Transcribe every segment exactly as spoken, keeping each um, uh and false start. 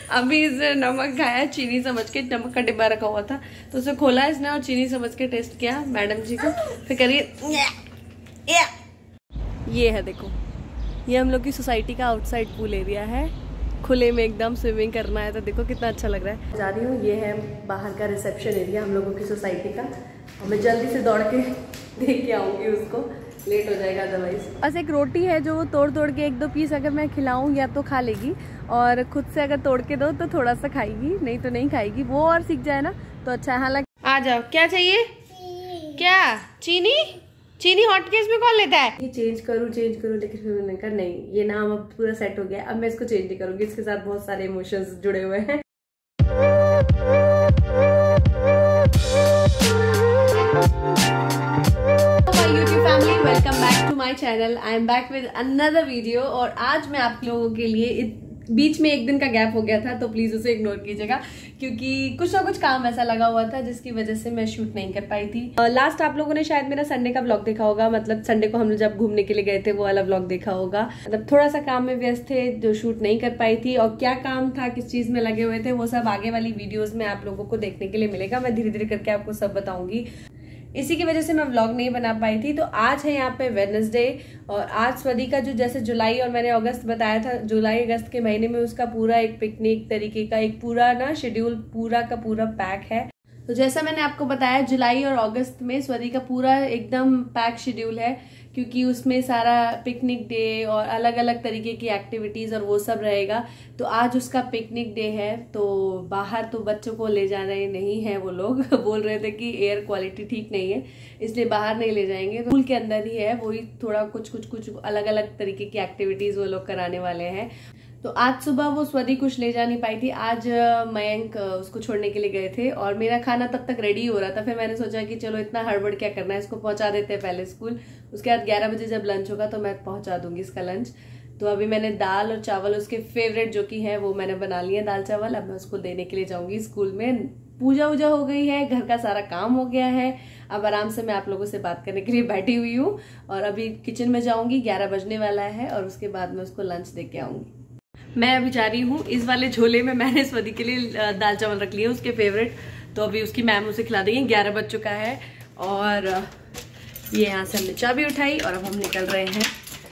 अभी इसने नमक खाया, चीनी समझ के, नमक का डिब्बा रखा हुआ था तो उसे खोला इसने और चीनी समझ के टेस्ट किया मैडम जी को। फिर करिए ये है, देखो ये हम लोग की सोसाइटी का आउटसाइड पूल एरिया है, खुले में एकदम स्विमिंग करना है तो देखो कितना अच्छा लग रहा है। जा रही हूँ, ये है बाहर का रिसेप्शन एरिया हम लोगों की सोसाइटी का, और मैं जल्दी से दौड़ के देख के आऊँगी उसको, लेट हो जाएगा अदरवाइज। बस एक रोटी है जो वो तोड़ तोड़ के एक दो पीस अगर मैं खिलाऊँ या तो खा लेगी, और खुद से अगर तोड़ के दो तो थोड़ा सा खाएगी, नहीं तो नहीं खाएगी। वो और सीख जाए ना तो अच्छा। हालांकि आ जाओ, क्या चाहिए? क्या चीनी? चीनी हॉटकेस में कौन लेता है? ये चेंज करूँ चेंज करूँ लेकिन फिर मैंने कहा नहीं, ये नाम अब पूरा सेट हो गया, अब मैं इसको चेंज नहीं करूँगी, इसके साथ बहुत सारे इमोशंस जुड़े हुए हैं। YouTube family, welcome back to my channel. I am back with another video, और आज मैं आप लोगों के लिए, बीच में एक दिन का गैप हो गया था तो प्लीज उसे इग्नोर कीजिएगा, क्योंकि कुछ ना कुछ काम ऐसा लगा हुआ था जिसकी वजह से मैं शूट नहीं कर पाई थी। लास्ट uh, आप लोगों ने शायद मेरा संडे का व्लॉग देखा होगा, मतलब संडे को हम लोग जब घूमने के लिए गए थे वो वाला व्लॉग देखा होगा। मतलब थोड़ा सा काम में व्यस्त थे जो शूट नहीं कर पाई थी, और क्या काम था, किस चीज में लगे हुए थे, वो सब आगे वाली वीडियोज में आप लोगों को देखने के लिए मिलेगा। मैं धीरे धीरे करके आपको सब बताऊंगी, इसी की वजह से मैं व्लॉग नहीं बना पाई थी। तो आज है यहाँ पे वेडनेसडे, और आज स्वदी का जो जैसे जुलाई और मैंने अगस्त बताया था, जुलाई अगस्त के महीने में उसका पूरा एक पिकनिक तरीके का एक पूरा ना शेड्यूल पूरा का पूरा पैक है। तो जैसा मैंने आपको बताया, जुलाई और अगस्त में स्वदी का पूरा एकदम पैक शेड्यूल है, क्योंकि उसमें सारा पिकनिक डे और अलग अलग तरीके की एक्टिविटीज और वो सब रहेगा। तो आज उसका पिकनिक डे है, तो बाहर तो बच्चों को ले जा रहे नहीं है, वो लोग बोल रहे थे कि एयर क्वालिटी ठीक नहीं है इसलिए बाहर नहीं ले जाएंगे, तो स्कूल के अंदर ही है, वही थोड़ा कुछ कुछ कुछ अलग अलग तरीके की एक्टिविटीज वो लोग कराने वाले हैं। तो आज सुबह वो स्वदी कुछ ले जा नहीं पाई थी, आज मयंक उसको छोड़ने के लिए गए थे और मेरा खाना तब तक रेडी हो रहा था। फिर मैंने सोचा कि चलो इतना हड़बड़ क्या करना है, इसको पहुंचा देते हैं पहले स्कूल, उसके बाद ग्यारह बजे जब लंच होगा तो मैं पहुंचा दूंगी इसका लंच। तो अभी मैंने दाल और चावल उसके फेवरेट जो कि है वो मैंने बना लिया दाल चावल, अब मैं उसको देने के लिए जाऊंगी स्कूल में। पूजा वूजा हो गई है, घर का सारा काम हो गया है, अब आराम से मैं आप लोगों से बात करने के लिए बैठी हुई हूँ, और अभी किचन में जाऊंगी, ग्यारह बजने वाला है, और उसके बाद मैं उसको लंच दे के आऊंगी। मैं अभी जा रही हूँ, इस वाले झोले में मैंने स्वदी के लिए दाल चावल रख लिए उसके फेवरेट, तो अभी उसकी मैम उसे खिला देंगे। ग्यारह बज चुका है और ये यहाँ से हमने चाबी उठाई और अब हम निकल रहे हैं,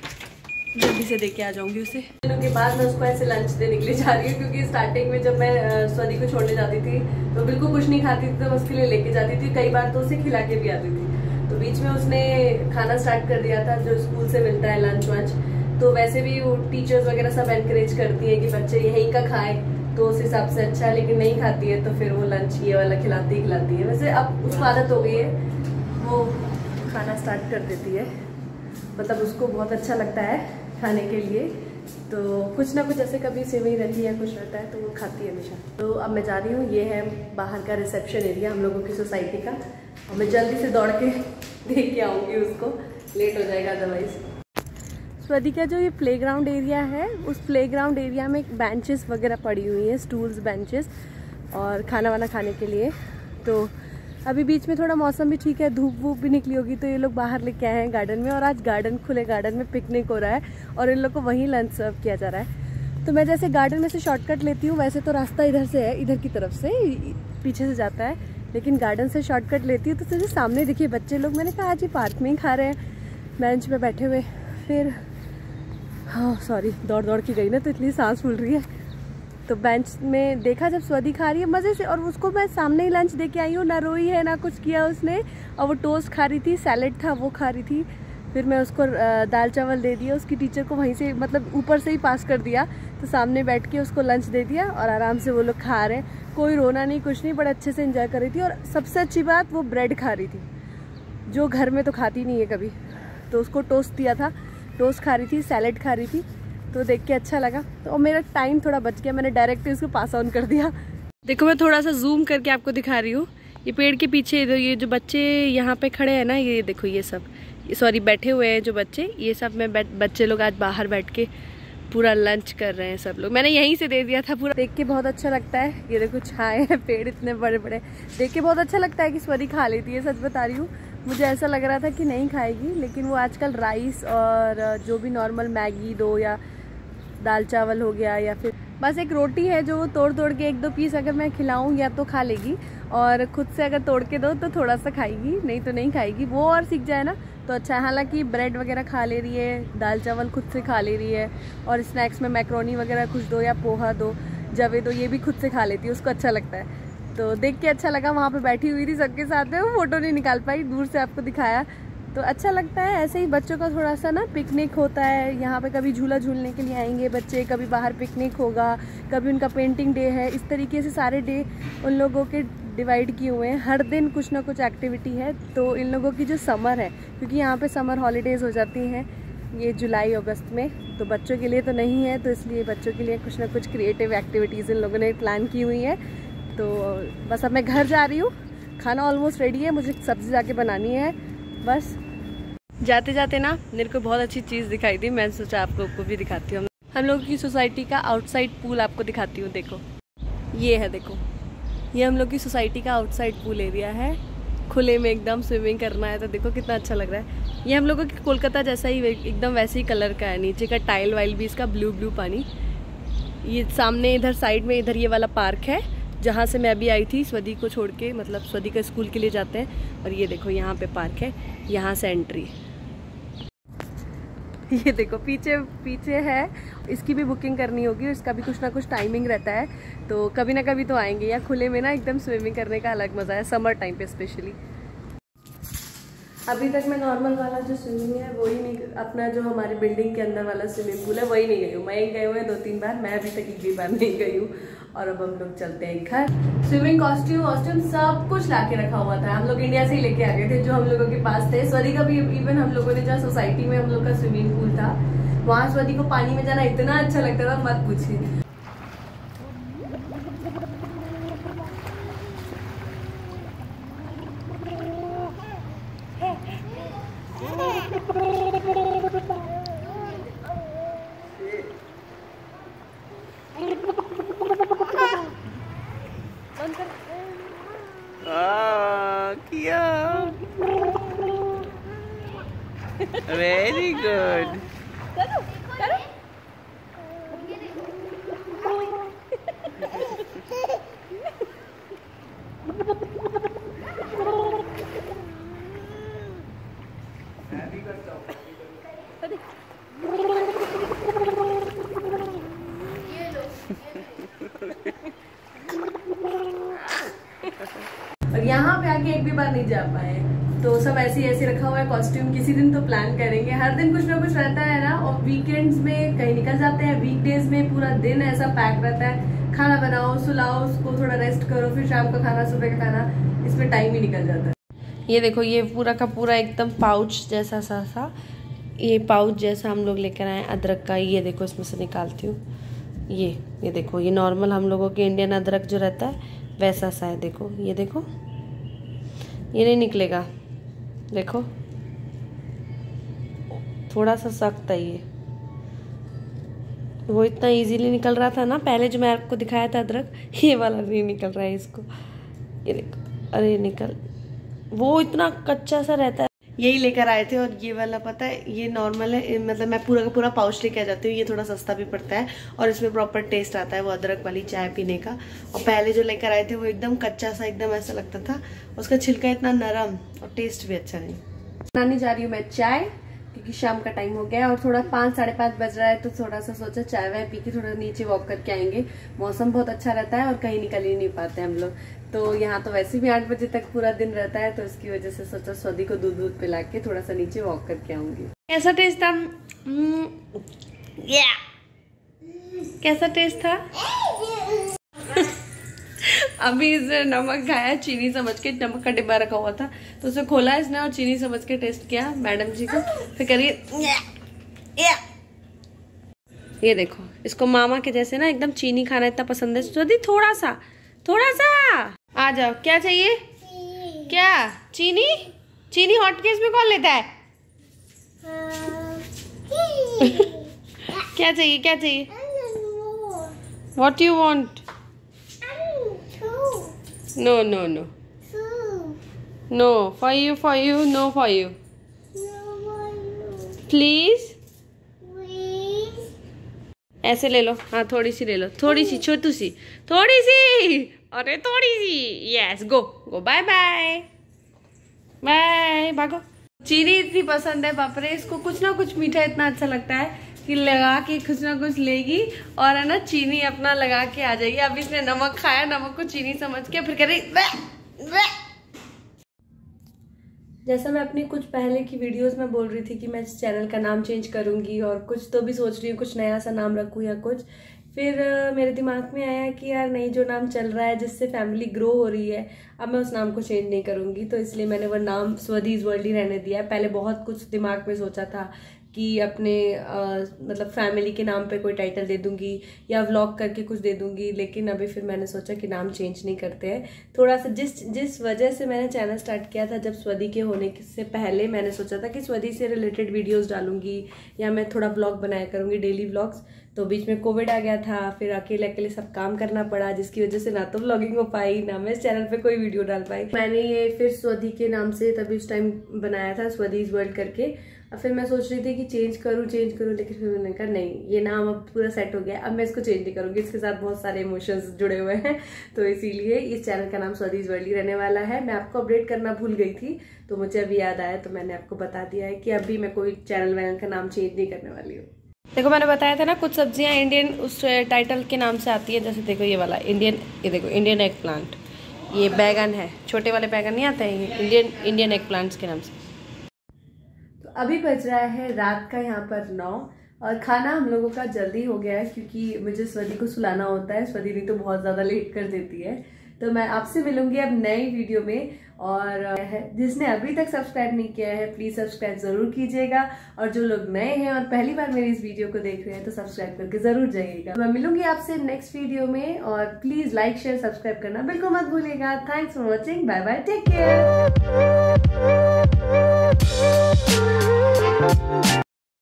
जल्दी से देके आ जाऊंगी उसे। दिनों के बाद मैं उसको ऐसे लंच देने के लिए जा रही हूँ, क्योंकि स्टार्टिंग में जब मैं स्वदी को छोड़ने जाती थी तो बिल्कुल कुछ नहीं खाती थी, तो उसके लिए लेके जाती थी, कई बार तो उसे खिला के भी आती थी। तो बीच में उसने खाना स्टार्ट कर दिया था जो स्कूल से मिलता है लंच वंच, तो वैसे भी वो टीचर्स वगैरह सब एनकरेज करती है कि बच्चे यहीं का खाएं, तो उस हिसाब से अच्छा है, लेकिन नहीं खाती है तो फिर वो लंच ये वाला खिलाती ही खिलाती है। वैसे अब उसको आदत हो गई है, वो खाना स्टार्ट कर देती है, मतलब उसको बहुत अच्छा लगता है खाने के लिए, तो कुछ ना कुछ ऐसे कभी सेवई रहती है कुछ रहता है तो वो खाती है हमेशा। तो अब मैं जा रही हूँ, ये है बाहर का रिसेप्शन एरिया हम लोगों की सोसाइटी का, और मैं जल्दी से दौड़ के देख के आऊँगी उसको, लेट हो जाएगा अदरवाइज। स्वदी का जो ये प्लेग्राउंड एरिया है, उस प्लेग्राउंड एरिया में बेंचेस वगैरह पड़ी हुई हैं, स्टूल्स बेंचेस, और खाना वाना खाने के लिए। तो अभी बीच में थोड़ा मौसम भी ठीक है, धूप वूप भी निकली होगी, तो ये लोग बाहर लेके आए हैं गार्डन में, और आज गार्डन खुले गार्डन में पिकनिक हो रहा है और इन लोग को वहीं लंच सर्व किया जा रहा है। तो मैं जैसे गार्डन में से शॉर्टकट लेती हूँ, वैसे तो रास्ता इधर से है, इधर की तरफ से पीछे से जाता है, लेकिन गार्डन से शॉर्टकट लेती हूँ तो तुझे सामने देखिए बच्चे लोग, मैंने कहा आज ये पार्क में ही खा रहे हैं बेंच पे बैठे हुए। फिर हाँ सॉरी दौड़ दौड़ के गई ना तो इतनी सांस फूल रही है। तो बेंच में देखा जब स्वदी खा रही है मज़े से, और उसको मैं सामने ही लंच दे के आई हूँ, ना रोई है ना कुछ किया उसने, और वो टोस्ट खा रही थी, सैलेड था वो खा रही थी। फिर मैं उसको दाल चावल दे दिया, उसकी टीचर को वहीं से मतलब ऊपर से ही पास कर दिया, तो सामने बैठ के उसको लंच दे दिया और आराम से वो लोग खा रहे हैं, कोई रोना नहीं कुछ नहीं, बड़े अच्छे से एंजॉय कर रही थी। और सबसे अच्छी बात वो ब्रेड खा रही थी, जो घर में तो खाती नहीं है कभी, तो उसको टोस्ट दिया था, टोस्ट खा रही थी, सैलेड खा रही थी, तो देख के अच्छा लगा। तो मेरा टाइम थोड़ा बच गया, मैंने डायरेक्ट उसको पास ऑन कर दिया। देखो मैं थोड़ा सा जूम करके आपको दिखा रही हूँ, ये पेड़ के पीछे ये जो बच्चे यहाँ पे खड़े हैं ना, ये देखो ये सब, सॉरी बैठे हुए हैं जो बच्चे, ये सब में बच्चे लोग आज बाहर बैठ के पूरा लंच कर रहे हैं सब लोग, मैंने यहीं से दे दिया था पूरा। देख के बहुत अच्छा लगता है, ये देखो छाए हैं पेड़ इतने बड़े बड़े, देख के बहुत अच्छा लगता है कि स्वदी खा लेती है, सच बता रही हूँ। मुझे ऐसा लग रहा था कि नहीं खाएगी, लेकिन वो आजकल राइस और जो भी नॉर्मल मैगी दो या दाल चावल हो गया, या फिर बस एक रोटी है जो तोड़ तोड़ के एक दो पीस अगर मैं खिलाऊं या तो खा लेगी, और खुद से अगर तोड़ के दो तो थोड़ा सा खाएगी, नहीं तो नहीं खाएगी। वो और सीख जाए ना तो अच्छा है। हालांकि ब्रेड वगैरह खा ले रही है, दाल चावल खुद से खा ले रही है, और स्नैक्स में मैक्रोनी वगैरह कुछ दो या पोहा दो, जवे दो, ये भी खुद से खा लेती है, उसको अच्छा लगता है। तो देख के अच्छा लगा, वहाँ पे बैठी हुई थी सबके साथ में, वो फोटो नहीं निकाल पाई, दूर से आपको दिखाया तो अच्छा लगता है। ऐसे ही बच्चों का थोड़ा सा ना पिकनिक होता है, यहाँ पे कभी झूला झूलने के लिए आएंगे बच्चे, कभी बाहर पिकनिक होगा, कभी उनका पेंटिंग डे है, इस तरीके से सारे डे उन लोगों के डिवाइड किए हुए हैं। हर दिन कुछ ना कुछ एक्टिविटी है। तो इन लोगों की जो समर है, क्योंकि यहाँ पे समर हॉलीडेज़ हो जाती हैं ये जुलाई अगस्त में, तो बच्चों के लिए तो नहीं है, तो इसलिए बच्चों के लिए कुछ ना कुछ क्रिएटिव एक्टिविटीज़ इन लोगों ने प्लान की हुई है। तो बस अब मैं घर जा रही हूँ, खाना ऑलमोस्ट रेडी है, मुझे सब्ज़ी जाके बनानी है। बस जाते जाते ना मेरे को बहुत अच्छी चीज़ दिखाई दी, मैंने सोचा आप लोग को भी दिखाती हूँ। हम लोगों की सोसाइटी का आउटसाइड पूल आपको दिखाती हूँ। देखो ये है, देखो ये हम लोग की सोसाइटी का आउटसाइड पूल एरिया है, खुले में एकदम स्विमिंग करना है तो देखो कितना अच्छा लग रहा है। ये हम लोगों की कोलकाता जैसा ही एकदम वैसे ही कलर का है, नीचे का टाइल वाइल भी इसका ब्लू ब्लू पानी। ये सामने इधर साइड में इधर ये वाला पार्क है जहाँ से मैं अभी आई थी स्वदी को छोड़ के, मतलब स्वदी का स्कूल के लिए जाते हैं। और ये देखो यहाँ पे पार्क है, यहाँ से एंट्री। ये देखो पीछे पीछे है, इसकी भी बुकिंग करनी होगी, इसका भी कुछ ना कुछ टाइमिंग रहता है, तो कभी ना कभी तो आएंगे। या खुले में ना एकदम स्विमिंग करने का अलग मज़ा है, समर टाइम पे स्पेशली। अभी तक मैं नॉर्मल वाला जो स्विमिंग है वही नहीं, अपना जो हमारी बिल्डिंग के अंदर वाला स्विमिंग पूल है वही नहीं गई हूँ। मैं गए हुए दो तीन बार, मैं अभी तक एक भी बार नहीं गई हूँ। और अब हम लोग चलते हैं घर। स्विमिंग कॉस्ट्यूम वॉस्ट्यूम सब कुछ ला के रखा हुआ था, हम लोग इंडिया से ही लेके आ गए थे जो हम लोगों के पास थे। स्वदी का भी इवन हम लोगों ने जहाँ सोसाइटी में हम लोग का स्विमिंग पूल था, वहाँ स्वदी को पानी में जाना इतना अच्छा लगता था, मत पूछिए। Very good. करो करो। और यहाँ पे आके एक भी बार नहीं जा पाए, तो सब ऐसे ही ऐसे रखा हुआ है कॉस्ट्यूम। किसी दिन तो प्लान करेंगे, हर दिन कुछ ना कुछ रहता है ना, और वीकेंड्स में कहीं निकल जाते हैं, वीकडेज में पूरा दिन ऐसा पैक रहता है, खाना बनाओ, सुलाओ उसको, थोड़ा रेस्ट करो, फिर शाम का खाना, सुबह का खाना, इसमें टाइम ही निकल जाता है। ये देखो ये पूरा का पूरा एकदम पाउच जैसा सा सा ये पाउच जैसा हम लोग लेकर आए अदरक का। ये देखो इसमें से निकालती हूँ, ये ये देखो ये नॉर्मल हम लोगों के इंडियन अदरक जो रहता है वैसा सा है। देखो ये देखो, ये नहीं निकलेगा, देखो थोड़ा सा सख्त है ये, वो इतना इजीली निकल रहा था ना पहले जो मैं आपको दिखाया था अदरक, ये वाला नहीं निकल रहा है इसको। ये देखो, अरे निकल, वो इतना कच्चा सा रहता है। यही लेकर आए थे, और ये वाला पता है ये नॉर्मल है, मतलब मैं पूरा का पूरा पाउच लेके आ जाती हूँ, ये थोड़ा सस्ता भी पड़ता है और इसमें प्रॉपर टेस्ट आता है वो अदरक वाली चाय पीने का। और पहले जो लेकर आए थे वो एकदम कच्चा सा, एकदम ऐसा लगता था, उसका छिलका इतना नरम और टेस्ट भी अच्छा नहीं। बनाने जा रही हूँ मैं चाय, क्योंकि शाम का टाइम हो गया और थोड़ा पाँच साढ़े पाँच बज रहा है, तो थोड़ा सा सोचा चाय वाय पी के थोड़ा नीचे वॉक करके आएंगे। मौसम बहुत अच्छा रहता है और कहीं निकल ही नहीं पाते हम लोग, तो यहाँ तो वैसे भी आठ बजे तक पूरा दिन रहता है, तो इसकी वजह से सोचा स्वदी को दूध दूध पिला के थोड़ा सा नीचे वॉक करके आऊंगी। कैसा टेस्ट था? yeah. कैसा टेस्ट था? अभी इसने नमक खाया, चीनी समझ के, नमक का डिब्बा रखा हुआ था तो उसे खोला इसने और चीनी समझ के टेस्ट किया मैडम जी को, फिर करिए ये देखो, इसको मामा के जैसे ना एकदम चीनी खाना इतना पसंद है। स्वदी थोड़ा सा थोड़ा सा आ जाओ, क्या चाहिए? क्या चीनी? चीनी हॉटकेस में कौन लेता है? क्या चाहिए क्या चाहिए? What you want? No no no no for you for you no for you please. ऐसे ले लो, हाँ थोड़ी सी ले लो, थोड़ी सी छोटी सी, थोड़ी सी, अरे थोड़ी सी। Yes, go go, bye bye bye, भागो। चीनी इतनी पसंद है, बाप रे, इसको कुछ ना कुछ मीठा इतना अच्छा लगता है कि लगा के कुछ ना कुछ लेगी और है ना चीनी अपना लगा के आ जाएगी। अब इसने नमक खाया, नमक को चीनी समझ के फिर कह रही वे, वे। जैसा मैं अपनी कुछ पहले की वीडियोस में बोल रही थी कि मैं इस चैनल का नाम चेंज करूंगी और कुछ तो भी सोच रही हूँ कुछ नया सा नाम रखूँ या कुछ, फिर uh, मेरे दिमाग में आया कि यार नहीं, जो नाम चल रहा है जिससे फैमिली ग्रो हो रही है, अब मैं उस नाम को चेंज नहीं करूंगी। तो इसलिए मैंने वो नाम स्वदीज वर्ल्ड ही रहने दिया है। पहले बहुत कुछ दिमाग में सोचा था कि अपने आ, मतलब फैमिली के नाम पे कोई टाइटल दे दूंगी या व्लॉग करके कुछ दे दूंगी, लेकिन अभी फिर मैंने सोचा कि नाम चेंज नहीं करते हैं। थोड़ा सा जिस जिस वजह से मैंने चैनल स्टार्ट किया था, जब स्वदी के होने से पहले मैंने सोचा था कि स्वदी से रिलेटेड वीडियोस डालूंगी या मैं थोड़ा व्लॉग बनाया करूंगी, डेली व्लॉग्स। तो बीच में कोविड आ गया था, फिर अकेले अकेले सब काम करना पड़ा, जिसकी वजह से ना तो व्लॉगिंग हो पाई, ना मैं इस चैनल पे कोई वीडियो डाल पाई। मैंने ये फिर स्वदी के नाम से तभी उस टाइम बनाया था, स्वदीज वर्ल्ड करके। अब फिर मैं सोच रही थी कि चेंज करूँ चेंज करूँ लेकिन फिर मैंने कहा नहीं, ये नाम अब पूरा सेट हो गया, अब मैं इसको चेंज नहीं करूँगी। इसके साथ बहुत सारे इमोशंस जुड़े हुए हैं, तो इसीलिए इस चैनल का नाम स्वदीज वर्ल्ड ही रहने वाला है। मैं आपको अपडेट करना भूल गई थी, तो मुझे अभी याद आया, तो मैंने आपको बता दिया है कि अभी मैं कोई चैनल वैनल का नाम चेंज नहीं करने वाली हूँ। देखो मैंने बताया था ना, कुछ सब्जियां इंडियन उस टाइटल के नाम से आती है, जैसे देखो ये वाला इंडियन, ये देखो इंडियन एग प्लांट, ये बैगन है, छोटे वाले बैगन नहीं आते हैं, ये इंडियन इंडियन एग प्लांट्स के नाम से। तो अभी बज रहा है रात का यहाँ पर नौ, और खाना हम लोगों का जल्दी हो गया है क्योंकि मुझे स्वदी को सुलाना होता है। स्वदी नहीं तो बहुत ज़्यादा लेट कर देती है। तो मैं आपसे मिलूंगी अब नई वीडियो में, और जिसने अभी तक सब्सक्राइब नहीं किया है प्लीज सब्सक्राइब जरूर कीजिएगा, और जो लोग नए हैं और पहली बार मेरी इस वीडियो को देख रहे हैं तो सब्सक्राइब करके जरूर जाइएगा। मैं मिलूंगी आपसे नेक्स्ट वीडियो में, और प्लीज लाइक शेयर सब्सक्राइब करना बिल्कुल मत भूलिएगा। Thanks for watching, bye bye, take care.